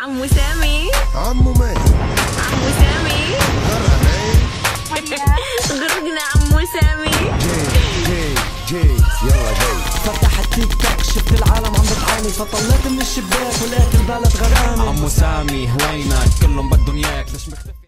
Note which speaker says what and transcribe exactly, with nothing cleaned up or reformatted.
Speaker 1: عمو سامي.
Speaker 2: عمو مين؟
Speaker 1: عمو سامي.
Speaker 2: غرقة مين؟
Speaker 1: غرقنا عمو سامي.
Speaker 2: جي جي جي يلا جي.
Speaker 3: فتحت تيك توك شفت العالم عم بتعاني فطلعت من الشباك ولقيت البلد غرقانة.
Speaker 4: عمو سامي وينك؟ كلهم بدهم اياك ليش مختفي؟